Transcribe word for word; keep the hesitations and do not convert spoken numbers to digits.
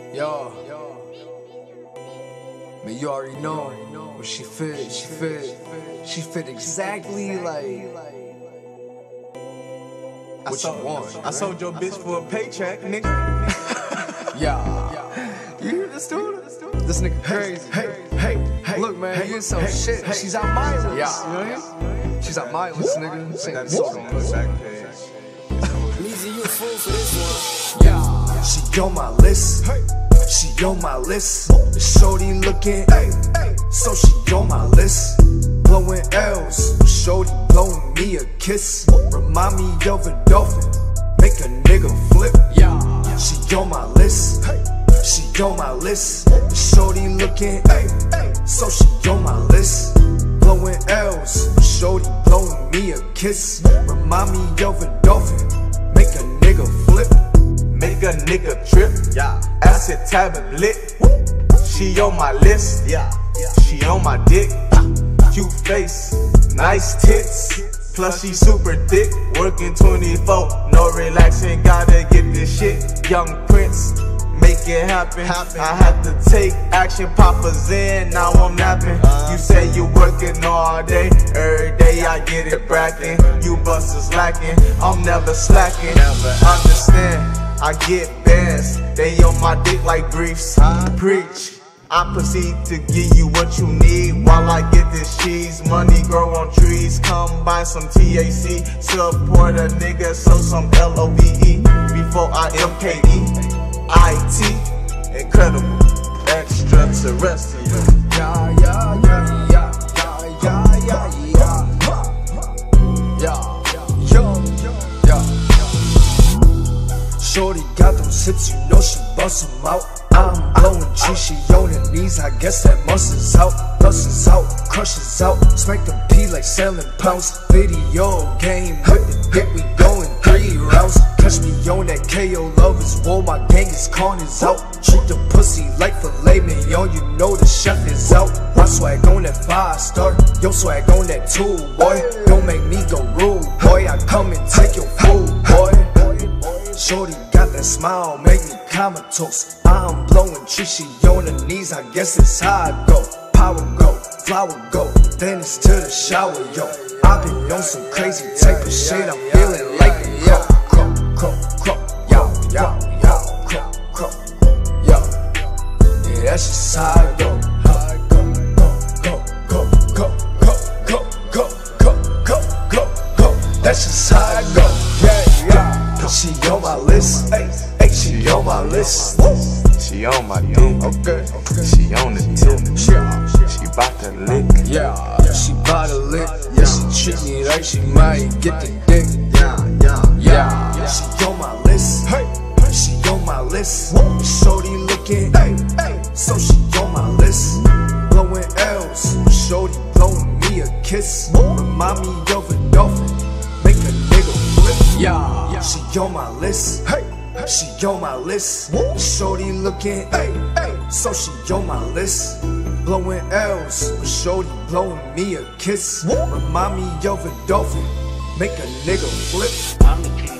Yo, man, you already know what she fit. She fit. She fit exactly like what sold, you want. I sold your bitch for a paycheck, nigga. Yeah, you hear this dude? This nigga crazy. Hey, hey, hey. Look, man, you some shit. She's out mileage. Yeah, you know what I mean? She's out mileage, nigga. Sing Got this it on song. the back page. Meezy, you a fool for this one. Yeah, She on my list, she on my list. Shorty looking, so she on my list. Blowing L's, shorty blowing me a kiss. Remind me of a dolphin, make a nigga flip. yeah, She on my list, she on my list. Shorty looking, so she on my list. Blowing L's, shorty blowing me a kiss. Remind me of a dolphin, make a nigga flip. Make a nigga trip, yeah. Acid tablet, she on my list, yeah. She on my dick, cute face, nice tits. Plus she super thick, working twenty-four, no relaxing, gotta get this shit. Young Prince, make it happen. I had to take action, Papa's in, now I'm napping. You say you working all day, every day I get it bracking. You busters lacking, I'm never slacking. Understand, I get bands, they on my dick like briefs. Preach, I proceed to give you what you need while I get this cheese. Money grow on trees, come buy some T H C. Support a nigga, so some L O V E before I M K E. I T, incredible, extraterrestrial. yeah, yeah, yeah, yeah, yeah, yeah, yeah, yeah, yo, yeah. Shorty got those hips, you know she bust them out. I'm blowing cheese, she on her knees, I guess that muscles out. Muscles out, crushes out, smack the P like selling pounds. Video game with the dick, we going three rounds. Catch me on that K O lovers, whoa, my gang is corners out. Treat the pussy like filet mignon, you know the chef is out. My swag on that five star, your swag on that two, boy. Don't make me go rude, boy, I come and take your food, boy. Shorty got that smile, make me comatose. I'm blowing trees, she on her knees, I guess it's how I go. Power go, flower go, then it's to the shower, yo. I been on some crazy type of shit, I'm feeling like a yo. Crow, crow, crow, yo, yo, yo, crow, crow, yo. Yeah, that's just how I go. Go, go, go, go, go, go, go, go, go, go. That's just how I go. Yeah, yeah. She on my list, ay, she on my list. She on my dick, okay. She on the tip, she bout to lick. Yeah, she bout to lick. Yeah, she treat me like she might get the dick. Yeah, yeah, Yeah, She on my list, she on my list. Shorty looking, so she on my list. Blowing L's, shorty blowing me a kiss. Remind me of a dolphin, make a nigga flip. yeah, She on my list, she on my list. Shorty looking, so she on my list. Blowing L's, shorty blowing me a kiss. Remind me of a dolphin, make a nigga flip. I'm the king.